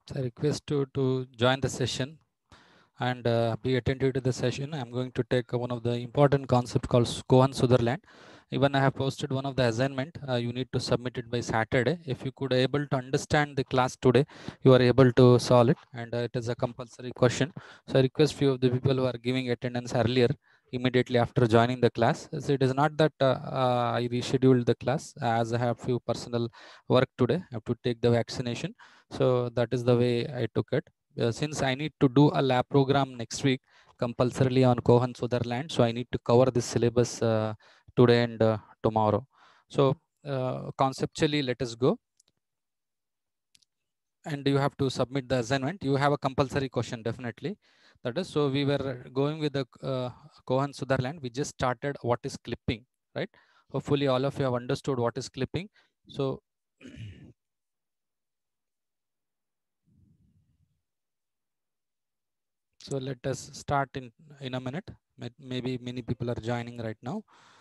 So I request you to join the session and be attentive to the session. I'm going to take one of the important concept called Cohen Sutherland. Even I have posted one of the assignment. You need to submit it by Saturday. If you could able to understand the class today, you are able to solve it, and it is a compulsory question. So I request few of the people who are giving attendance earlier immediately after joining the class. So it is not that I rescheduled the class as I have few personal work today. I have to take the vaccination. So that is the way I took it. Since I need to do a lab program next week compulsorily on Cohen Sutherland, so I need to cover this syllabus today and tomorrow. So conceptually, let us go. And you have to submit the assignment. You have a compulsory question, definitely. That is, so we were going with the Cohen Sutherland. We just started what is clipping, right? Hopefully all of you have understood what is clipping. So so let us start in a minute. Maybe many people are joining right now.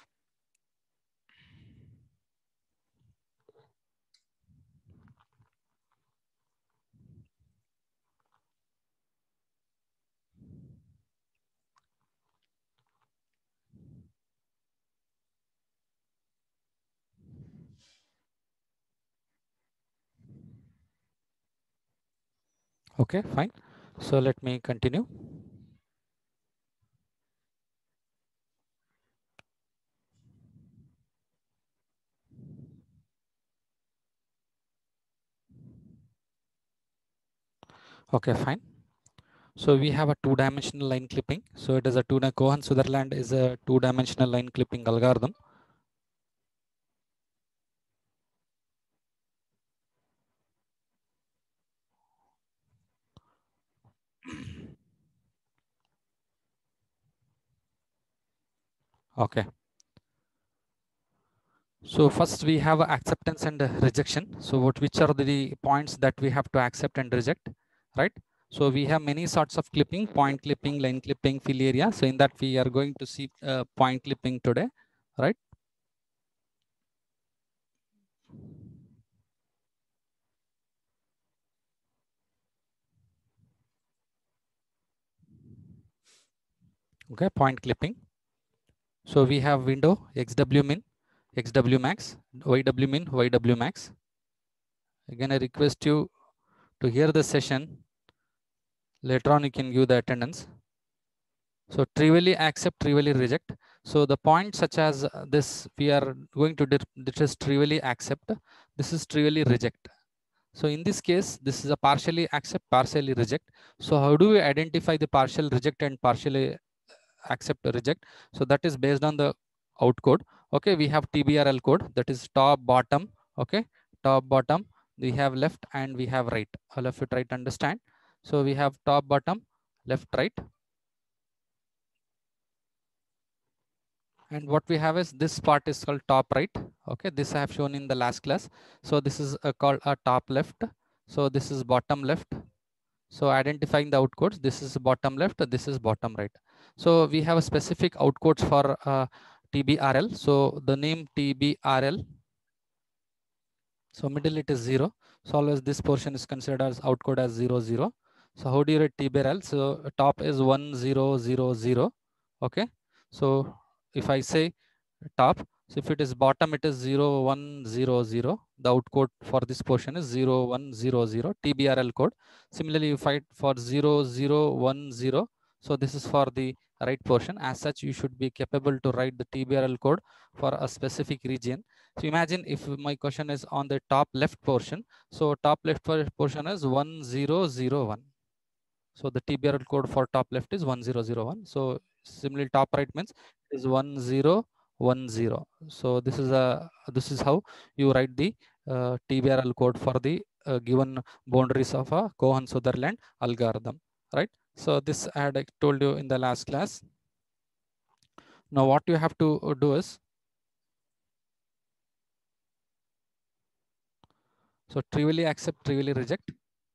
Okay, fine. So let me continue. Okay, fine. So we have a two-dimensional line clipping. So it is a Cohen Sutherland is a two-dimensional line clipping algorithm. Okay. So first we have acceptance and rejection. So which are the points that we have to accept and reject, right? So we have many sorts of clipping, point clipping, line clipping, fill area. So in that we are going to see point clipping today, right? Okay, point clipping. So we have window, XW min, XW max, YW min, YW max. Again, I request you to hear the session. Later on, you can give the attendance. So trivially accept, trivially reject. So the points such as this, we are going to this is trivially accept. This is trivially reject. So in this case, this is a partially accept, partially reject. So how do we identify the partial reject and partially accept or reject? So that is based on the out code. Okay, we have TBRL code, that is top, bottom. Okay, top, bottom. We have left and we have right. All of you try to understand. So we have top, bottom, left, right. And what we have is this part is called top right. Okay, this I have shown in the last class. So this is called a top left. So this is bottom left. So identifying the outcodes, this is bottom left, this is bottom right. So we have a specific outcodes for TBRL. So the name TBRL. So middle it is 0. So always this portion is considered as outcode as 0, 0. So how do you write TBRL? So top is 1, 0, 0, 0. Okay. So if I say top, so if it is bottom, it is 0, 1, 0, 0. The outcode for this portion is 0, 1, 0, 0, TBRL code. Similarly, if I for 0, 0, 1, 0. So this is for the right portion. As such, you should be capable to write the TBRL code for a specific region. So imagine if my question is on the top left portion. So top left portion is 1001. So the TBRL code for top left is 1001. So similarly top right means is 1010. So this is how you write the TBRL code for the given boundaries of a Cohen Sutherland algorithm, right? So this I had told you in the last class. Now what you have to do is, so trivially accept, trivially reject.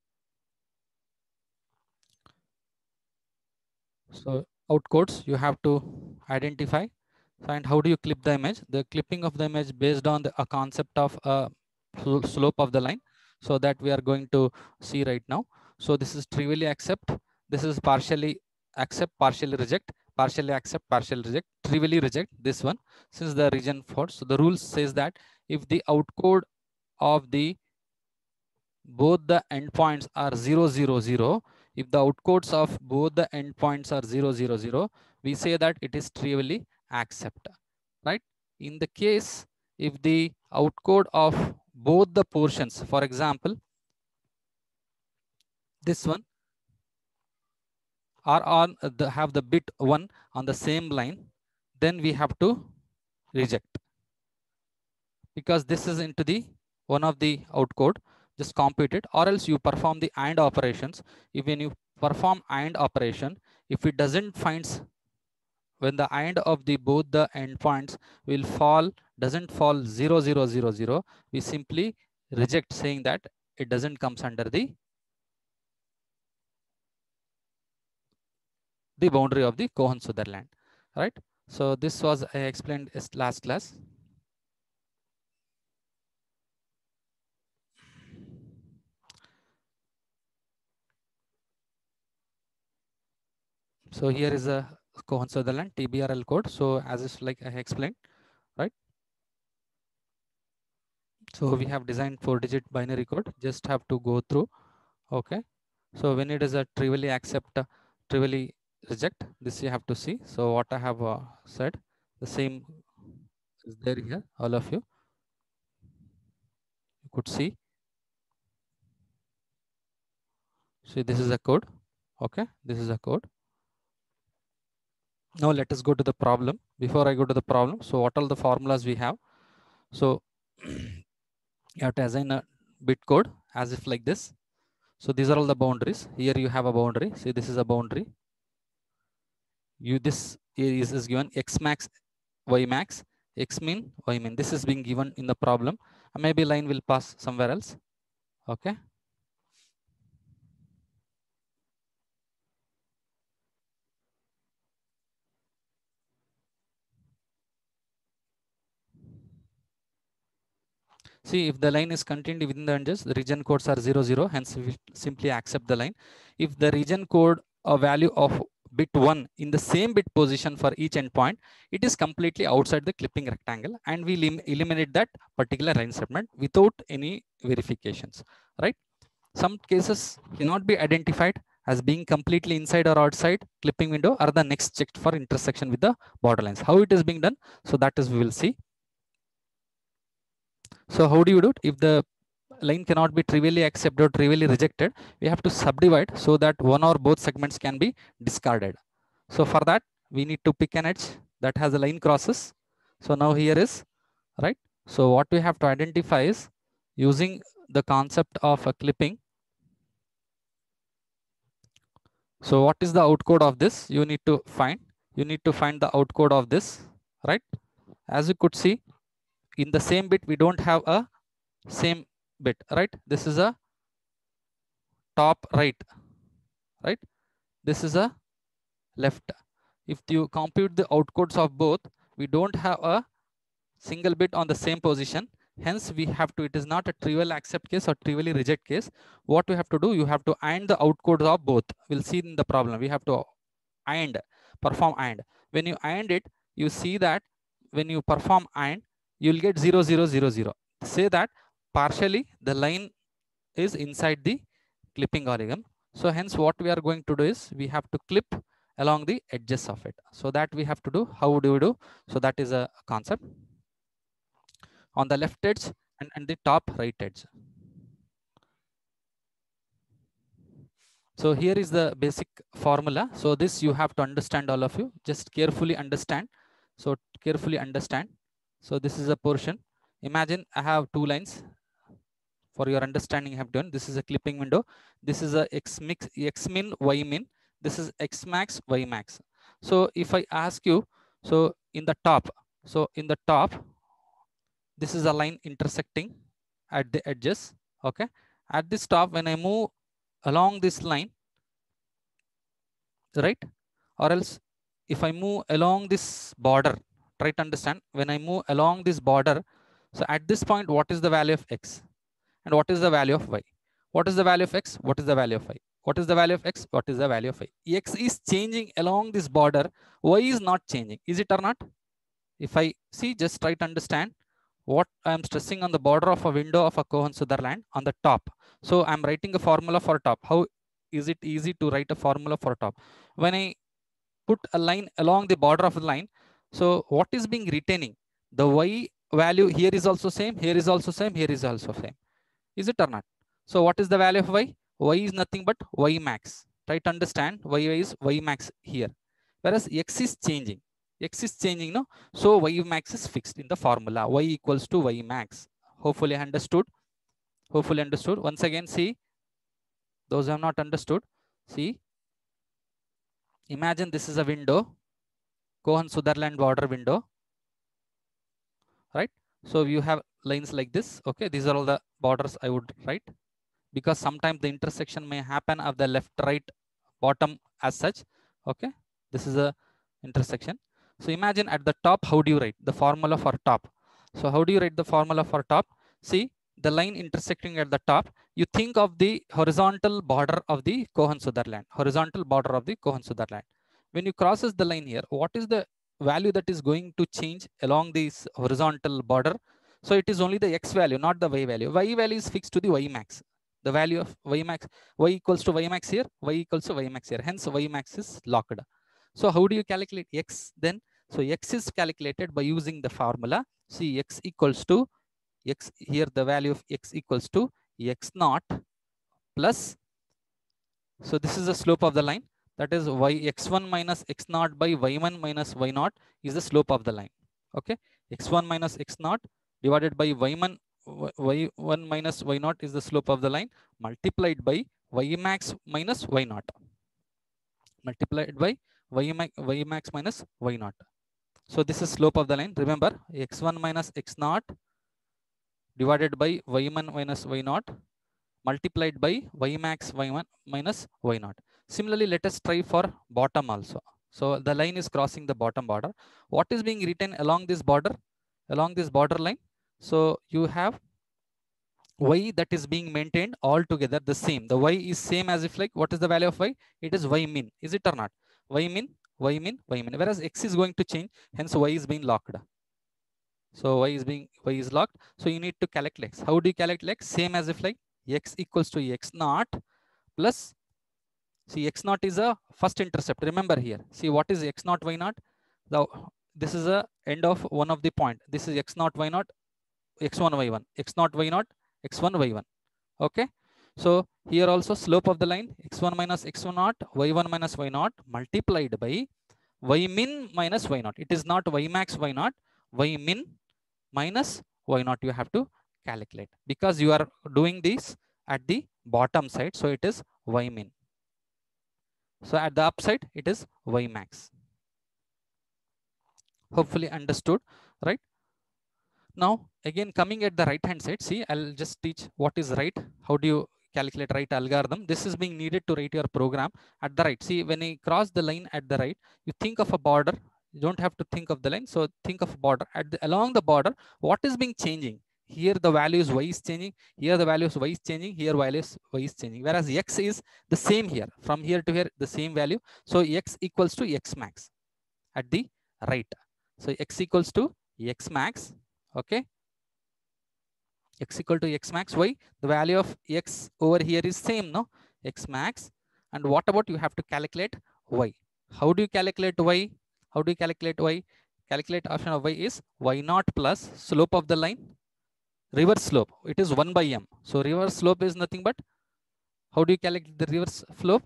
So outcodes you have to identify. And how do you clip the image? The clipping of the image based on a concept of slope of the line. So that we are going to see right now. So this is trivially accept. This is partially accept, partially reject, partially accept, partially reject, trivially reject this one since the region for. So the rule says that if the outcode of the both the endpoints are 0, 0, 0, if the outcodes of both the endpoints are 0, 0, 0, we say that it is trivially accept, right? In the case, if the outcode of both the portions, for example, this one are on have the bit 1 on the same line, then we have to reject because this is into the one of the outcode, just compute it, or else you perform the AND operations. If when you perform AND operation, if it doesn't finds when the AND of the both the endpoints will fall, doesn't fall 0, 0, 0, 0, we simply reject saying that it doesn't comes under the boundary of the Cohen-Sutherland, right? So this was I explained last class. So here is a Cohen-Sutherland TBRL code. So as is like I explained, right? So we have designed 4-digit binary code. Just have to go through. Okay. So when it is a trivially accept, trivially reject, this you have to see. So what I have said, the same is there here. All of you could see. See, this is a code. Okay. This is a code. Now let us go to the problem. Before I go to the problem, so what are the formulas we have? So you have to assign a bit code as if like this. So these are all the boundaries. Here you have a boundary. See, this is a boundary. This is given x max, y max, x min, y min. This is being given in the problem. Maybe line will pass somewhere else. Okay. See, if the line is contained within the edges, the region codes are 0, 0. Hence, we simply accept the line. If the region code a value of bit 1 in the same bit position for each endpoint, it is completely outside the clipping rectangle, and we eliminate that particular line segment without any verifications, right? Some cases cannot be identified as being completely inside or outside clipping window, or the next checked for intersection with the border lines. How it is being done? So that is we will see. So how do you do it? If the line cannot be trivially accepted or trivially rejected, we have to subdivide so that one or both segments can be discarded. So for that, we need to pick an edge that has a line crosses. So now here is, right? So what we have to identify is using the concept of a clipping. So what is the outcode of this? You need to find the outcode of this, right? As you could see, in the same bit, we don't have a same bit, right? This is a top right, right? This is a left. If you compute the outcodes of both, we don't have a single bit on the same position. Hence, we have to, it is not a trivial accept case or trivially reject case. What we have to do, you have to AND the outcodes of both. We'll see in the problem. We have to AND, perform AND. When you AND it, you see that when you perform AND, you'll get 0, 0, 0, 0. Say that partially the line is inside the clipping algorithm. So hence what we are going to do is we have to clip along the edges of it. So that we have to do. How do we do? So that is a concept. On the left edge and the top right edge. So here is the basic formula. So this you have to understand, all of you. Just carefully understand. So carefully understand. So this is a portion. Imagine I have two lines. For your understanding, I have done. This is a clipping window. This is a x min, y min. This is x max, y max. So if I ask you, so in the top, this is a line intersecting at the edges. Okay. At this top, when I move along this line, right? Or else if I move along this border, try to understand, when I move along this border, so at this point, what is the value of x? And what is the value of y? What is the value of x? What is the value of y? What is the value of x? What is the value of y? X is changing along this border. Y is not changing. Is it or not? If I see, just try to understand what I am stressing on the border of a window of a Cohen-Sutherland on the top. So I'm writing a formula for top. How is it easy to write a formula for top? When I put a line along the border of the line, so what is being retaining? The y value here is also same, here is also same, here is also same. Is it or not? So what is the value of y? Y is nothing but y max. Try to understand y is y max here. Whereas x is changing. X is changing, no? So y max is fixed in the formula. Y equals to y max. Hopefully understood. Hopefully understood. Once again, see, those who have not understood, see, imagine this is a window, Cohen-Sutherland border window, right? So you have lines like this. Okay, these are all the borders I would write, because sometimes the intersection may happen of the left, right, bottom as such. Okay, this is a intersection. So imagine at the top, how do you write the formula for top? So how do you write the formula for top? See, the line intersecting at the top, you think of the horizontal border of the Cohen-Sutherland, horizontal border of the Cohen-Sutherland. When you crosses the line here, what is the value that is going to change along this horizontal border? So it is only the x value, not the y value. Y value is fixed to the y max. The value of y max, y equals to y max here, y equals to y max here. Hence, y max is locked. So how do you calculate x then? So x is calculated by using the formula. See, x equals to x, here the value of x equals to x naught plus, so this is the slope of the line, that is y x1 minus x naught by y1 minus y naught is the slope of the line. Okay, x1 minus x naught divided by y1 minus y naught is the slope of the line, multiplied by y max minus y naught, multiplied by y max minus y naught. So this is slope of the line. Remember, x1 minus x naught divided by y1 minus y naught multiplied by y max y1 minus y naught. Similarly, let us try for bottom also. So the line is crossing the bottom border. What is being written along this border? Along this border line. So you have y that is being maintained all together the same. The y is same as if like, what is the value of y? It is y min. Is it or not? Y min, y min, y min. Whereas x is going to change. Hence y is being locked. So y is locked. So you need to calculate x. How do you calculate x? Same as if like x equals to x naught plus, see, x naught is a first intercept. Remember here. See, what is x naught y naught? Now this is a end of one of the point. This is x naught y naught, x1 y1, x naught y naught, x1 y1. Okay. So here also slope of the line x1 minus x1 naught, y1 minus y naught multiplied by y min minus y naught. It is not y max y naught, y min minus y naught you have to calculate, because you are doing this at the bottom side. So it is y min. So at the upside, it is y max. Hopefully understood, right? Now, again, coming at the right hand side, see, I'll just teach what is right. How do you calculate right algorithm? This is being needed to write your program at the right. See, when I cross the line at the right, you think of a border. You don't have to think of the line. So think of a border. Along the border, what is being changing? Here the value is y is changing. Here the value is y is changing. Here value is y is changing. Whereas x is the same here. From here to here, the same value. So x equals to x max at the right. So x equals to x max. Okay, x equal to x max. Why? The value of x over here is same, no? X max. And what about you have to calculate y? How do you calculate y? How do you calculate y? Calculate option of y is y naught plus slope of the line, reverse slope. It is 1 by m. So reverse slope is nothing but, how do you calculate the reverse slope?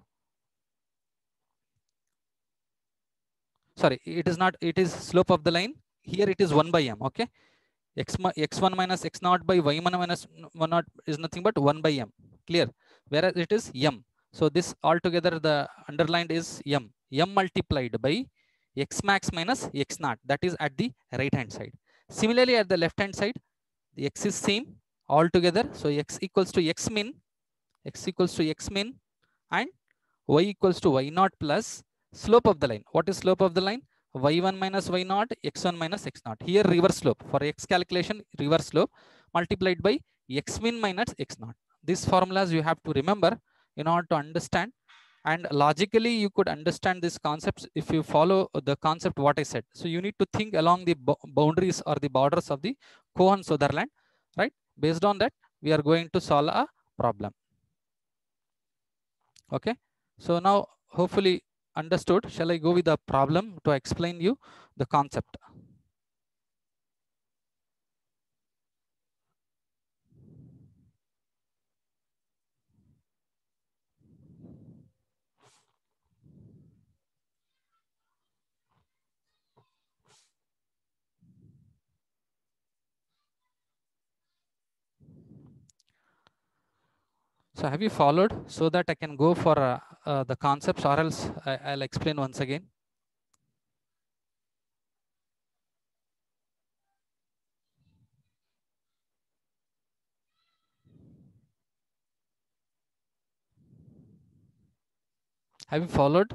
Sorry, it is not, it is slope of the line. Here it is 1 by m. Okay. x1 minus x naught by y1 minus y naught is nothing but 1 by m. Clear? Whereas it is m. So this altogether, the underlined is m. M multiplied by x max minus x naught. That is at the right hand side. Similarly, at the left hand side, the x is same altogether. So x equals to x min. X equals to x min and y equals to y naught plus slope of the line. What is slope of the line? Y1 minus y naught, x1 minus x naught. Here reverse slope. For x calculation, reverse slope multiplied by x min minus x naught. These formulas you have to remember. in order to understand, and logically you could understand these concepts if you follow the concept what I said. So you need to think along the boundaries or the borders of the Cohen-Sutherland, right? Based on that, we are going to solve a problem. Okay, so now hopefully understood. Shall I go with the problem to explain you the concept? So have you followed so that I can go for the concepts, or else I'll explain once again? Have you followed?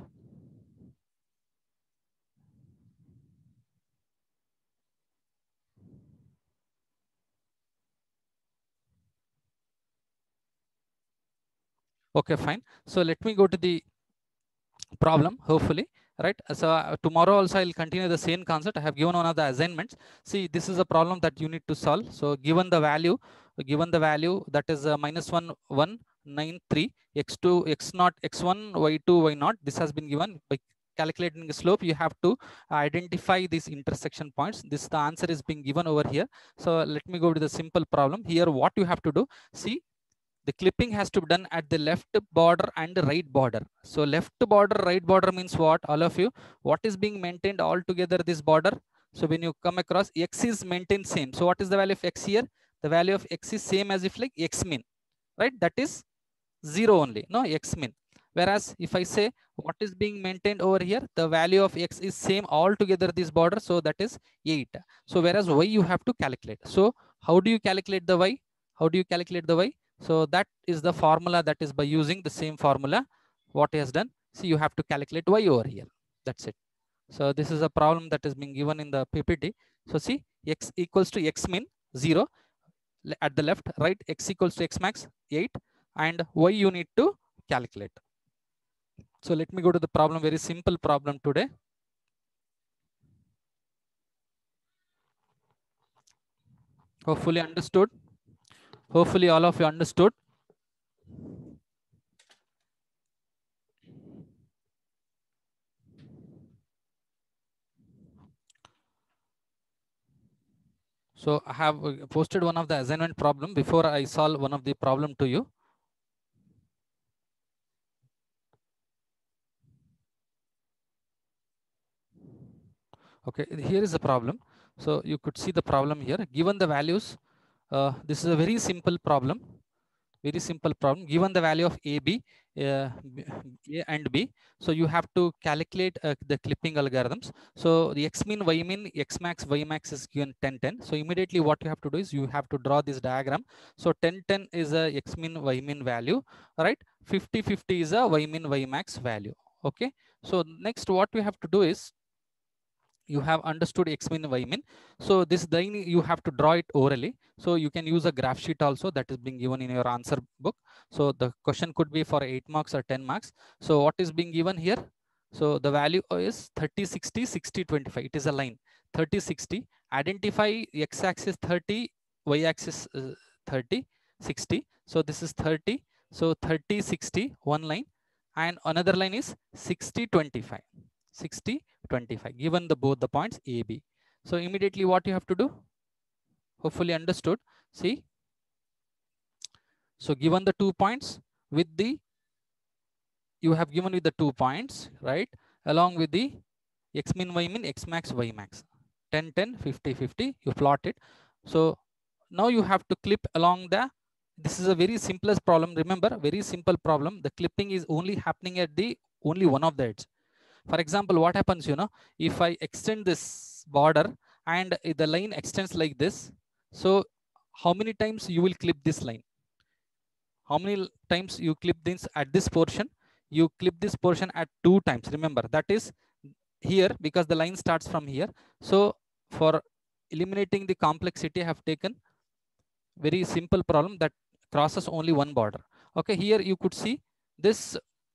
Okay, fine. So let me go to the problem, hopefully, right? So tomorrow also I'll continue the same concept. I have given one of the assignments. See, this is a problem that you need to solve. So given the value that is -1,193 x2 x0 x1 y2 y0, this has been given. By calculating the slope, you have to identify these intersection points. This, the answer is being given over here. So let me go to the simple problem here. What you have to do, see, the clipping has to be done at the left border and the right border. So left border, right border means what? All of you, what is being maintained all together, this border? So when you come across, x is maintained same. So what is the value of x here? The value of x is same as if like x min, right? That is 0 only, no, x min. Whereas if I say what is being maintained over here, the value of x is same all together this border. So that is 8. So whereas y you have to calculate. So how do you calculate the y? How do you calculate the y? So that is the formula, that is by using the same formula what he has done. See, you have to calculate y over here. That's it. So this is a problem that is being given in the PPT. So see, x equals to x min 0 at the left, right? X equals to x max 8, and y you need to calculate. So let me go to the problem, very simple problem today. Hopefully understood. Hopefully all of you understood. So I have posted one of the assignment problem before I solve one of the problem to you. Okay, here is the problem. So you could see the problem here. Given the values, this is a very simple problem. Very simple problem. Given the value of A and B, so you have to calculate the clipping algorithms. So the x min, y min, x max, y max is given 10, 10. So immediately what you have to do is you have to draw this diagram. So 10, 10 is a x min, y min value, right? 50, 50 is a y min, y max value. Okay. So next what we have to do is, you have understood x min, y min. So this, then you have to draw it orally. So you can use a graph sheet also, that is being given in your answer book. So the question could be for 8 marks or 10 marks. So what is being given here? So the value is 30, 60, 60, 25. It is a line 30, 60. Identify x axis 30, y axis 30, 60. So this is 30. So 30, 60, one line, and another line is 60, 25. 60, 25, given the both the points A, B. So immediately what you have to do, hopefully understood. See, so given the 2 points with the, you have given with the 2 points, right? Along with the x min, y min, x max, y max. 10, 10, 50, 50, you plot it. So now you have to clip along the, this is a very simplest problem. Remember, very simple problem. The clipping is only happening at the only one of the edge. For example, what happens, if I extend this border and the line extends like this, so how many times you will clip this line? How many times you clip this at this portion? You clip this portion at 2 times. Remember, that is here, because the line starts from here. So for eliminating the complexity, I have taken very simple problem that crosses only one border. Okay, here you could see this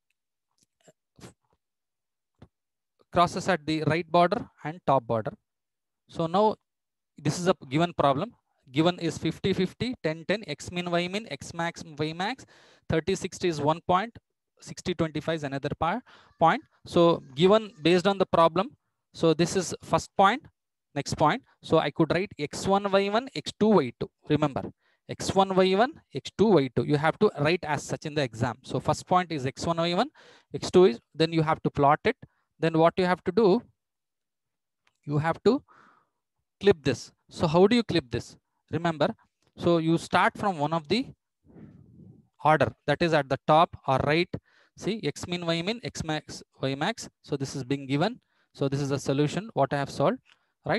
crosses at the right border and top border. So now this is a given problem. Given is 50, 50, 10, 10, x min, y min, x max, y max, 30, 60 is 1 point, 60, 25 is another point. So given based on the problem, so this is first point, next point. So I could write x1, y1, x2, y2. Remember, x1, y1, x2, y2. You have to write as such in the exam. So first point is x1, y1, x2 is, then you have to plot it. Then what you have to do, you have to clip this. So how do you clip this? Remember, so you start from one of the order that is at the top or right. See, x min, y min, x max, y max. So this is being given. So this is the solution, what I have solved, right?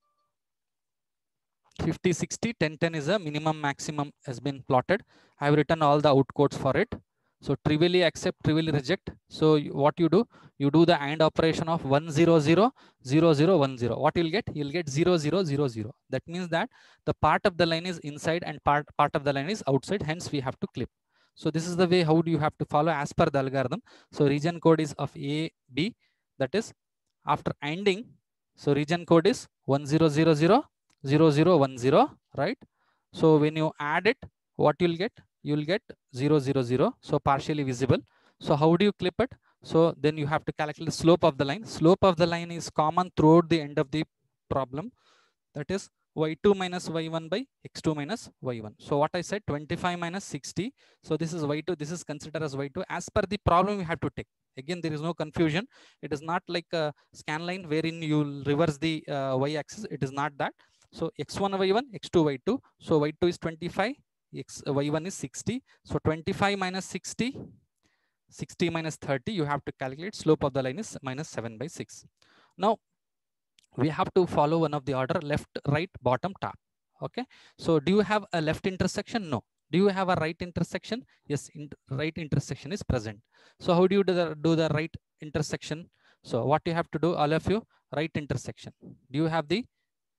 50, 60, 10, 10 is a minimum maximum has been plotted. I have written all the outcodes for it. So trivially accept, trivially reject. So what you do the AND operation of 1, 0, 0, 0, 0, 1, 0. What you'll get? You'll get 0, 0, 0, 0. That means that the part of the line is inside and part of the line is outside. Hence, we have to clip. So this is the way how do you have to follow as per the algorithm. So region code is of A, B. That is after ANDing. So region code is 1, 0, 0, 0. 0, 0, 1, 0, right? So when you add it, what you'll get? You'll get 0, 0, 0. So partially visible. So how do you clip it? So then you have to calculate the slope of the line. Slope of the line is common throughout the end of the problem. That is y2 minus y1 by x2 minus y1. So what I said, 25 minus 60. So this is y2. This is considered as y2. As per the problem, you have to take. Again, there is no confusion. It is not like a scan line wherein you reverse the y-axis. It is not that. So x1 y1, x2 y2. So y2 is 25, y1 is 60. So 25 minus 60, 60 minus 30, you have to calculate. Slope of the line is minus 7 by 6. Now we have to follow one of the order, left, right, bottom, top. Okay. So do you have a left intersection? No. Do you have a right intersection? Yes, right intersection is present. So how do you do the right intersection? So what you have to do, all of you, right intersection. Do you have the,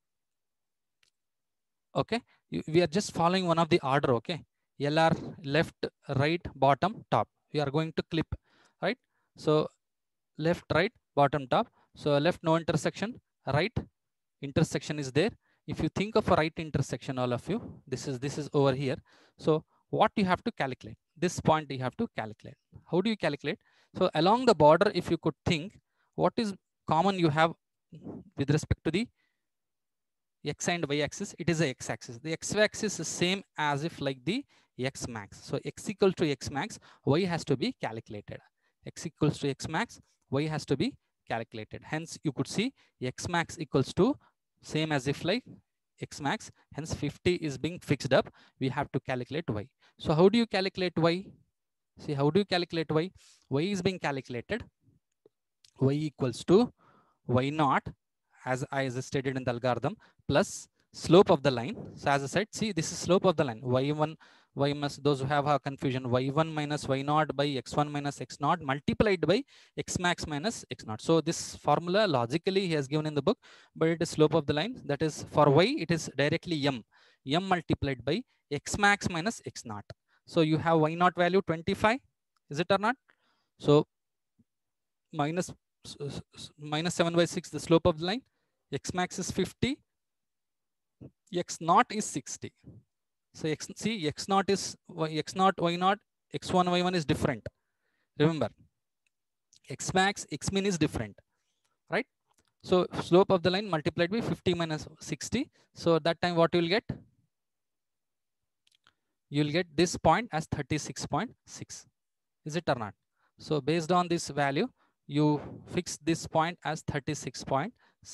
okay, we are just following one of the order. Okay, LR, left, right, bottom, top. We are going to clip, right? So left, right, bottom, top. So left, no intersection. Right intersection is there. If you think of a right intersection, all of you, this is over here. So what you have to calculate, this point you have to calculate. How do you calculate? So along the border, if you could think, what is common you have with respect to the x and y axis? It is a x axis. The x axis is same as if like the x max. So x equals to x max, y has to be calculated. X equals to x max, y has to be calculated. Hence you could see x max equals to same as if like x max. Hence 50 is being fixed up. We have to calculate y. So how do you calculate y? See, how do you calculate y? Y is being calculated. Y equals to y naught, as I stated in the algorithm, plus slope of the line. So as I said, see, this is slope of the line. Y1, y must, those who have a confusion, y1 minus y naught by x1 minus x naught multiplied by x max minus x naught. So this formula logically he has given in the book, but it is slope of the line. That is for y, it is directly m multiplied by x max minus x naught. So you have y naught value 25, is it or not? So minus 7 by 6, the slope of the line. X max is 50, x naught is 60. So see, x naught is x naught, y naught, x1, y1 is different. Remember, x max, x min is different, right? So slope of the line multiplied by 50 minus 60. So that time what you will get? You will get this point as 36.6. Is it or not? So based on this value, you fix this point as 36.6.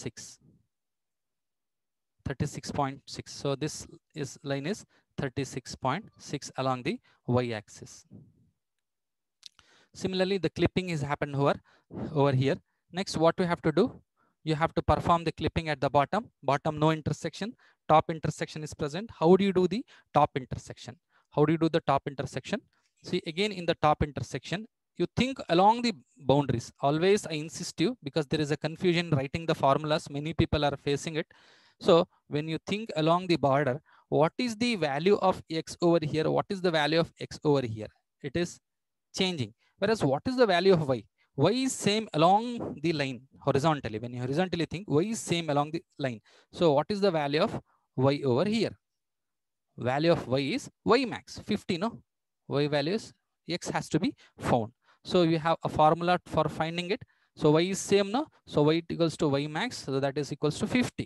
36.6. So this line is 36.6 along the y-axis. Similarly, the clipping is happened over here. Next, what we have to do? You have to perform the clipping at the bottom. Bottom, no intersection. Top intersection is present. How do you do the top intersection? How do you do the top intersection? See, again, in the top intersection, you think along the boundaries. Always, I insist you, because there is a confusion writing the formulas. Many people are facing it. So when you think along the border, what is the value of x over here? What is the value of x over here? It is changing. Whereas what is the value of y? Y is same along the line horizontally. When you horizontally think, y is same along the line. So what is the value of y over here? Value of y is y max 50, no? Y value is x has to be found. So you have a formula for finding it. So y is same, no? So y equals to y max, so that is equals to 50.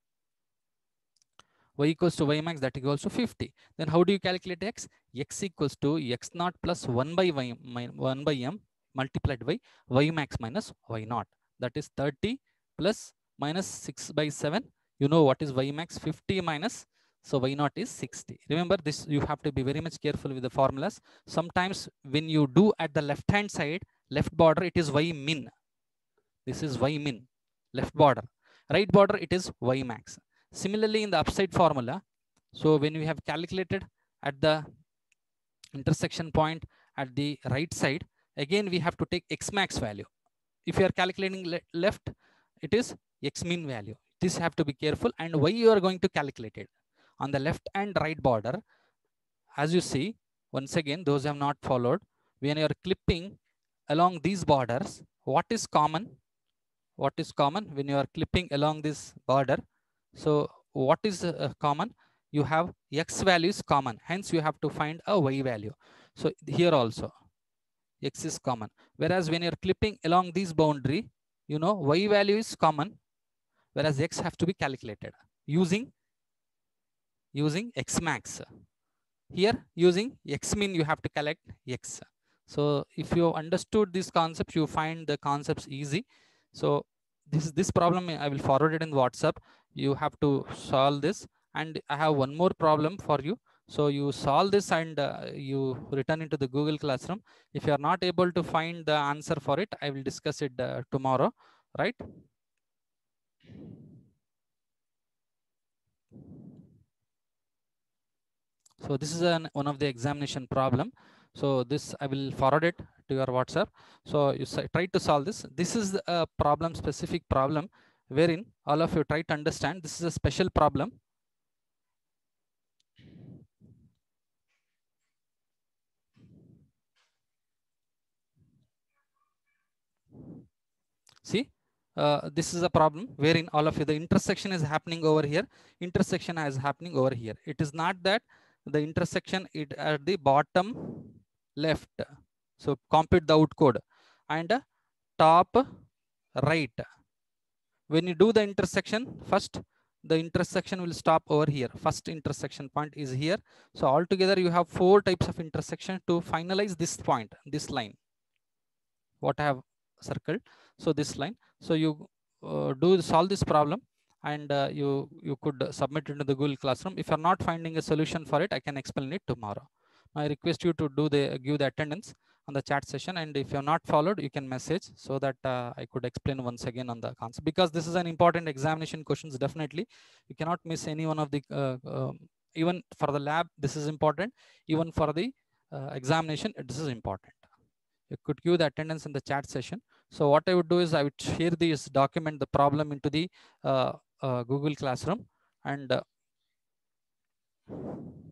Y equals to y max, that equals to 50. Then how do you calculate x? X equals to x naught plus 1 by y 1 by m multiplied by y max minus y naught. That is 30 plus minus 6 by 7. You know what is y max? 50 minus, so y naught is 60. Remember this, you have to be very much careful with the formulas. Sometimes when you do at the left hand side, left border, it is y min. This is y min, left border. Right border, it is y max. Similarly, in the upside formula, so when we have calculated at the intersection point at the right side, again we have to take x max value. If you are calculating left, it is x min value. This have to be careful. And why you are going to calculate it on the left and right border. As you see, once again, those have not followed, when you are clipping along these borders, what is common? What is common when you are clipping along this border? So what is common? You have x value is common, hence you have to find a y value. So here also x is common, whereas when you're clipping along this boundary, you know y value is common, whereas x have to be calculated using x max. Here using x min, you have to collect x. So if you understood this concept, you find the concepts easy. So this problem I will forward it in WhatsApp. You have to solve this. And I have one more problem for you. So you solve this and you return into the Google Classroom. If you are not able to find the answer for it, I will discuss it tomorrow, right? So this is one of the examination problem. So this I will forward it to your WhatsApp. So you try to solve this. This is a problem, specific problem, wherein all of you try to understand. This is a special problem. See, this is a problem wherein all of you, the intersection is happening over here. Intersection is happening over here. It is not that the intersection it at the bottom left. So compute the outcode and top right. When you do the intersection, first the intersection will stop over here. First intersection point is here. So altogether you have 4 types of intersection to finalize this point, this line, what I have circled. So this line. So you solve this problem, and you could submit it to the Google Classroom. If you're not finding a solution for it, I can explain it tomorrow. I request you to give the attendance on the chat session, and if you're not followed, you can message so that I could explain once again on the concept, because this is an important examination questions. Definitely you cannot miss any one of the even for the lab this is important, even for the examination this is important. You could give the attendance in the chat session. So what I would do is I would share this document, the problem, into the Google Classroom, and